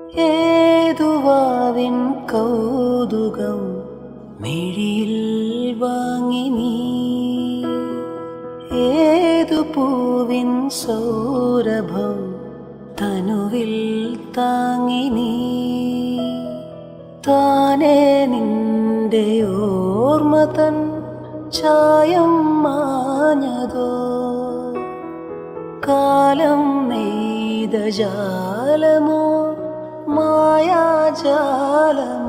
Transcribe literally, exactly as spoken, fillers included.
ഏതുവാവിൻ കൗതുകം മിഴിയിൽ വാങ്ങി നീ, ഏതു പൂവിൻ സൗരഭം തനുവിൽ താങ്ങി നീ. താനേ നിന്റെ ഓർമ്മ തൻ ചായം മാഞ്ഞതോ, കാലം നെയ്ത ജാലമോ മായാജാലമോ.